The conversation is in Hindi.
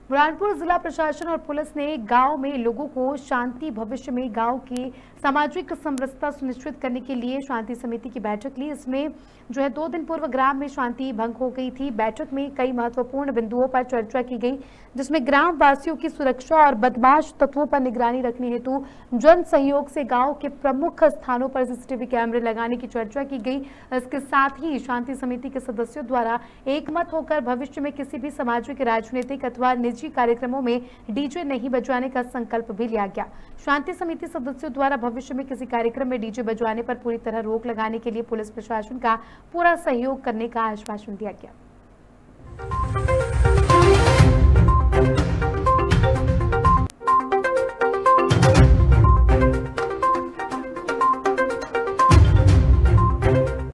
बुरहानपुर जिला प्रशासन और पुलिस ने गांव में लोगों को शांति भविष्य में गांव की सामाजिक समरसता सुनिश्चित करने के लिए शांति समिति की बैठक ली। इसमें 2 दिन पूर्व ग्राम में शांति भंग हो गई थी। बैठक में कई महत्वपूर्ण बिंदुओं पर चर्चा की गई, जिसमें ग्राम वासियों की सुरक्षा और बदमाश तत्वों पर निगरानी रखने हेतु जन सहयोग से गाँव के प्रमुख स्थानों पर सीसीटीवी कैमरे लगाने की चर्चा की गई। इसके साथ ही शांति समिति के सदस्यों द्वारा एकमत होकर भविष्य में किसी भी सामाजिक, राजनीतिक अथवा निजी कार्यक्रमों में डीजे नहीं बजवाने का संकल्प भी लिया गया। शांति समिति सदस्यों द्वारा भविष्य में किसी कार्यक्रम में डीजे बजवाने पर पूरी तरह रोक लगाने के लिए पुलिस प्रशासन का पूरा सहयोग करने का आश्वासन दिया गया।